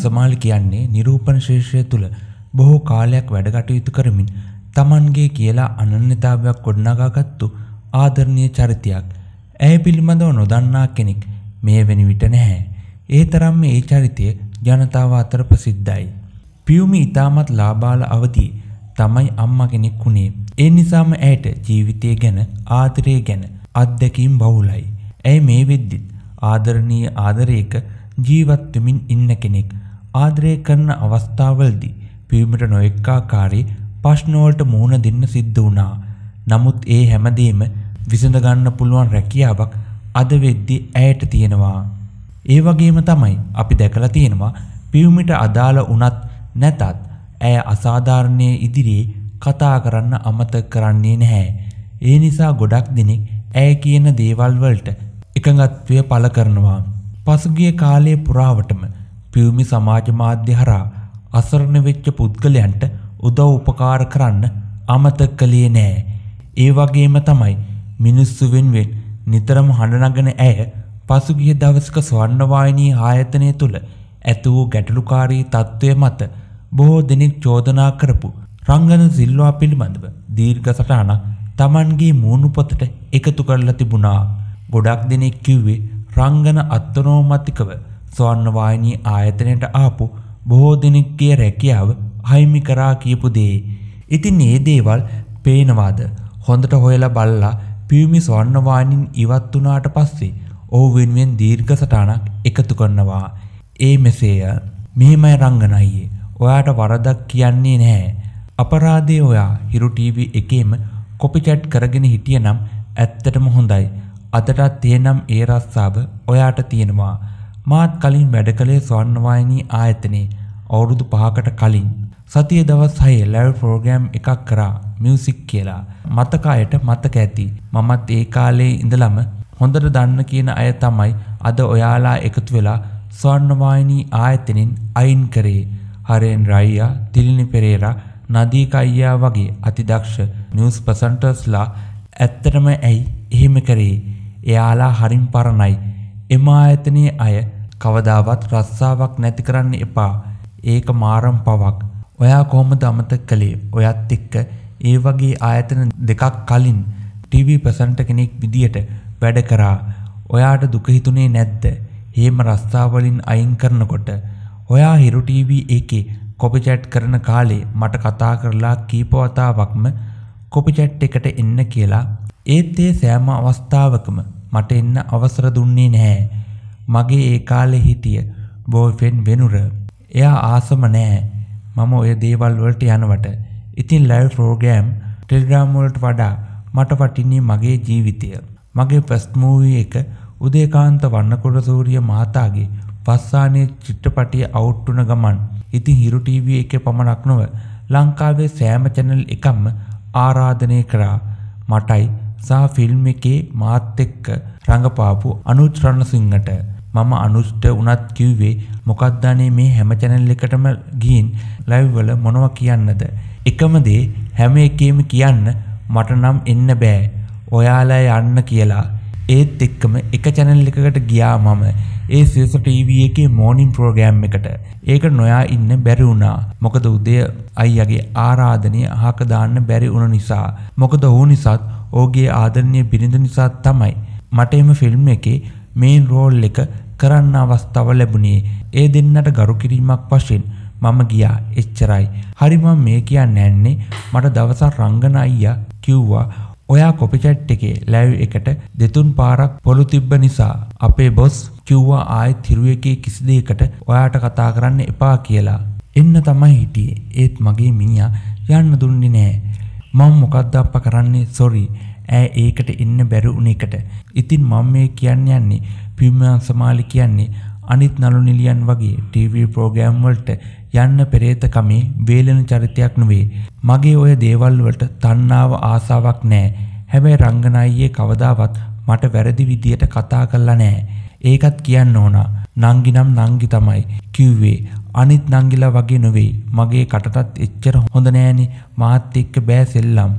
අංශමාලි කියන්නේ නිරූපණ ශිර්ෂය තුල බොහෝ කාලයක් වැඩ කටයුතු කරමින් Tamanගේ කියලා අනන්‍යතාවයක් ගොඩනගාගත්තු ආදරණීය චරිතයක්. ඇය පිළිබඳව නොදන්නා කෙනෙක් මේ වෙන විට නැහැ. ඒ තරම්ම මේ චරිතය ජනතාව අතර ප්‍රසිද්ධයි. පියුමි ඊටමත් ලාබාල අවදී තමයි අම්මා කෙනෙක් වුණේ. ඒ නිසාම ඇයට ජීවිතය ගැන ආදරය ගැන අත්දැකීම් බහුලයි. ඇය මේ වෙද්දිත් ආදරණීය ආදරයක ජීවත් වෙමින් ඉන්න කෙනෙක්. ආදරය කරන අවස්ථාවවලදී පියුමිට නොඑක ආකාරයේ ප්‍රශ්න වලට මුහුණ දෙන්න සිද්ධ වුණා. නමුත් ඒ හැමදේම විසඳ ගන්න පුළුවන් රැකියාවක් අද වෙද්දී ඇයට තියෙනවා. ඒ වගේම තමයි අපි දැකලා තියෙනවා පියුමිට අදාළ වුණත් නැතත් ඇය අසාධාරණයේ ඉදිරියේ කතා කරන්න අමතක කරන්නේ නැහැ. ඒ නිසා ගොඩක් දෙනෙක් ඇය කියන දේවල් වලට එකඟත්වය පළ කරනවා. පසුගිය කාලයේ පුරාවටම පියුමි සමාජ මාධ්‍ය හරහා අසරණ වෙච්ච පුද්ගලයන්ට උදව් උපකාර කරන්න අමතක කළේ නැහැ. ඒ වගේම තමයි මිනිස්සු වෙනුවෙන් නිතරම හඬ නගන ඇය පසුගිය දවසක ස්වර්ණවාහිනී ආයතනය තුල ඇති වූ ගැටලුකාරී තත්ත්වය මත බොහෝ දෙනෙක් චෝදනා කරපු රංගන සිල්වා පිළිබඳව දීර්ඝ සටහනක් Tamanගේ මූණු පොතට එකතු කරලා තිබුණා. ගොඩක් දෙනෙක් කිව්වේ රංගන අත්නෝමතිකව ස්වර්ණවාහිනී ආයතනයට ආපු බොහෝ දෙනෙක්ගේ රැකියාව අහිමි කරා කියපු දේ. ඉතින් මේ දේවල් පේනවාද? හොඳට හොයලා බලලා පියුමි ස්වර්ණවාහිනින් ඉවත් වුණාට පස්සේ ඔහු වෙනුවෙන් දීර්ඝ සටහනක් එකතු කරනවා. ඒ මෙසේය. මෙහෙමයි රංගන අයියේ. ඔයාට වරදක් කියන්නේ නැහැ. අපරාධේ ඔයා හිරු ටීවී එකේම කොපි චැට් කරගෙන හිටියනම් ඇත්තටම හොඳයි. අදටත් එහෙනම් ඒ රස්සාව ඔයාට තියෙනවා. මාත් කලින් වැඩ කළේ ස්වර්ණවාහිනී ආයතනයේ අවුරුදු 5කට කලින්. සතියේ දවස් 6 ලයිව් ප්‍රෝග්‍රෑම් එකක් කරා මියුසික් කියලා. මතක අයට මතක ඇති. මමත් ඒ කාලේ ඉඳලම හොඳට දන්න කියන අය තමයි අද ඔයාලා එකතු වෙලා ස්වර්ණවාහිනී ආයතනෙන් අයින් කරේ. හරෙන් රයියා, තිලිනි පෙරේරා, නදීක අයියා වගේ අතිදක්ෂ නිවුස් ප්‍රසන්ටර්ස්ලා. ඇත්තටම ඇයි එහෙම කරේ? එයාලා හරින් පරණයි. එම ආයතනයේ අය කවදාවත් රස්සාවක් නැති කරන්න එපා. ඒක මාරම් පවක්. ඔයා කොහොමද අමතක කළේ? ඔයත් එක්ක ඒ වගේ ආයතන දෙකක් කලින් ටීවී ප්‍රසන්ටර් කෙනෙක් විදියට වැඩ කරා. ඔයාට දුක හිතුනේ නැද්ද? එහෙම රස්සාවලින් අයින් කරනකොට ඔයා හිරු ටීවී එකේ කොපි චැට් කරන කාලේ මට කතා කරලා කීප වතාවක්ම කොපි චැට් එකට එන්න කියලා. ඒත් ඒ සෑම අවස්ථාවකම මට එන්න අවසර දුන්නේ නැහැ. මගේ ඒ කාලේ හිටිය බෝයිෆ්‍රෙන්ඩ් වෙනුර. එයා ආසම නැහැ මම ඔය දේවල් වලට යනවට. ඉතින් ලයිව් ප්‍රෝග්‍රෑම් ටෙලිග්‍රෑම් වලට වඩා මට වටින්නේ මගේ ජීවිතය. මගේ ෆස්ට් මූවී එක උදේකාන්ත වන්නකොඩ සූරිය මහතාගේ පස්සානේ චිත්‍රපටිය අවුට් වුණ ගමන් ඉතින් හිරු ටීවී එකේ පමණක් නොව ලංකාවේ සෑම channel එකක්ම ආරාධනය කරා. මටයි සහ ෆිල්ම් එකේ මාත් එක්ක රඟපාපු අනුජ් රණසිංහට. මම අනුජ්ට උනත් කිව්වේ මොකක්ද අනේ මේ හැම channel එකටම ගිහින් ලයිව් වල මොනවා කියන්නද? එකම දේ හැම එකේම කියන්න මට නම් එන්න බෑ. ඔයාලා යන්න කියලා. ඒත් එක්කම එක channel එකකට ගියා මම. ඒ සියස ටීවී එකේ මෝර්නින් ප්‍රෝග්‍රෑම් එකට. ඒක නොයා ඉන්න බැරි වුණා. මොකද උදේ අයියාගේ ආරාධනය අහක දාන්න බැරි වුණ නිසා. මොකද ඔහු නිසාත් ඔහුගේ ආදරණීය බිරිඳ නිසා තමයි මට එම ෆිල්ම් එකේ මේන් රෝල් එක කරන්න අවස්ථාව ලැබුණේ. ඒ දෙන්නට ගරු කිරීමක් වශයෙන් මම ගියා. එච්චරයි. හරි මම මේ කියන්නේ නැන්නේ මට දවසක් රංගන අයියා කිව්වා ඔයා කොපි චැට් එකේ ලයිව් එකට දෙතුන් පාරක් පොළු තිබ්බ නිසා අපේ බොස් කිව්වා ආයෙත් හිරු එකේ කිසි දෙයකට ඔයාට කතා කරන්න එපා කියලා. එන්න තමයි හිටියේ. ඒත් මගේ මිනිහා යන්න දුන්නේ නැහැ. මම මොකද්ද අප්පා කරන්නේ? සෝරි. ඈ ඒකට එන්න බැරි වුණ එකට. ඉතින් මම මේ කියන්නේ පියුමි සමාලි කියන්නේ අනිත් නළු නිලියන් වගේ ටීවී ප්‍රෝග්‍රෑම් වලට යන්න පෙරේත කමේ වේලෙන චරිතයක් නෙවෙයි. මගේ ඔය දේවල් වලට තණ්හාව ආසාවක් නැහැ. හැබැයි රංගන අයියේ කවදාවත් මට වැරදි විදියට කතා කළා නැහැ. ඒකත් කියන්න ඕන. නංගි නම් නංගි තමයි කිව්වේ. අනිත් නංගිලා වගේ නෙවෙයි. මගේ කටටත් එච්චර හොඳ නෑනේ. මාත් එක්ක බෑ සෙල්ලම්.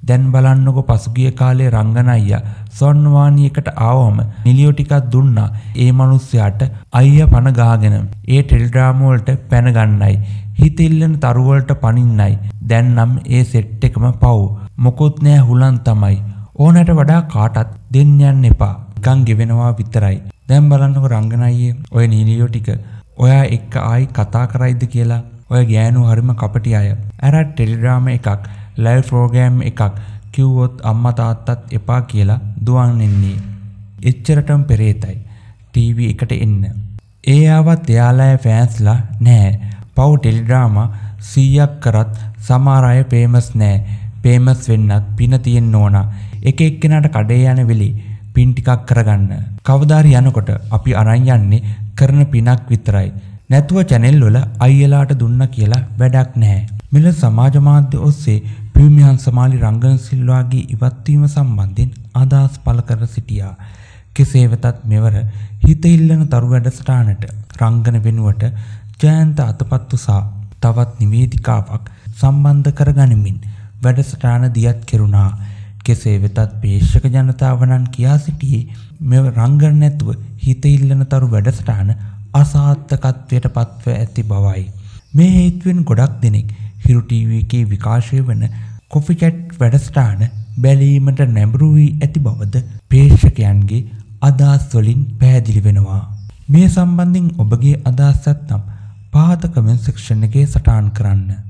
දැන් බලන්නකො පසුගිය කාලේ රංගන අයියා ස්වර්ණවාහිනියකට ආවම නිලියෝ ටිකක් දුන්නා ඒ මිනිස්සයාට අයියා පණ ගහගෙන ඒ ටෙලිඩ්‍රාම වලට පැන ගන්නයි හිත ඉල්ලන තරු වලට පනින්නයි දැන් නම් ඒ සෙට් එකම පව් මොකොත් නෑ හුලන් තමයි ඕනට වඩා කාටත් දෙන්න යන්න එපා නිකන් ගෙවෙනවා විතරයි දැන් බලන්නකො රංගන අයියේ ඔය නිලියෝ ටික ඔයා එක්ක ආයි කතා කරයිද කියලා ඔය ගෑනු හරිම කපටි අය අර ටෙලිඩ්‍රාම එකක් ලයිව් ප්‍රෝග්‍රෑම් එකක් කිව්වොත් අම්මා තාත්තත් එපා කියලා දුවන් එන්නේ. එච්චරටම පෙරේතයි. ටීවී එකට එන්න. ඒ ආවත් එයාලගේ ෆෑන්ස්ලා නෑ. පව් ටෙලිඩ්‍රාමා 100ක් කරත් සමහර අය ෆේමස් නෑ. ෆේමස් වෙන්නත් පින තියෙන්න ඕන. එක එක්කෙනාට කඩේ යන වෙලේ පින් ටිකක් කරගන්න. කවදාරි යනකොට අපි අරන් යන්නේ කරන පිනක් විතරයි. නැතුව channel වල අයියලාට දුන්න කියලා වැඩක් නැහැ. මෙල සමාජ මාධ්‍ය ඔස්සේ ප්‍රීමියම් සමාලි රංගන සිල්වාගේ ඉවත්වීම සම්බන්ධයෙන් අදහස් පළ කර සිටියා. කෙසේ වෙතත් මෙවර හිත ඉල්ලන තරු වැඩසටහනට රංගන වෙනුවට ජයන්ත අතපත්තු සහ තවත් නිවේදිකාවක් සම්බන්ධ කරගනිමින් වැඩසටහන දියත් කෙරුණා. කෙසේ වෙතත් ප්‍රේක්ෂක ජනතාව නම් කියා සිටියේ මෙව රංගන නැතුව හිත ඉල්ලන තරු වැඩසටහන අසාර්ථකත්වයට පත්ව ඇති බවයි. මේ හේතුවෙන් ගොඩක් දෙනෙක් හිරු ටීවී එකේ විකාශය වන කොෆි චැට් වැඩසටහන බැලීමට නැඹුරු වී ඇති බවද ප්‍රේක්ෂකයන්ගේ අදහස් වලින් පැහැදිලි වෙනවා. මේ සම්බන්ධයෙන් ඔබගේ අදහස් නැත්නම් පහත කමෙන්ට් සෙක්ෂන් එකේ සටහන් කරන්න.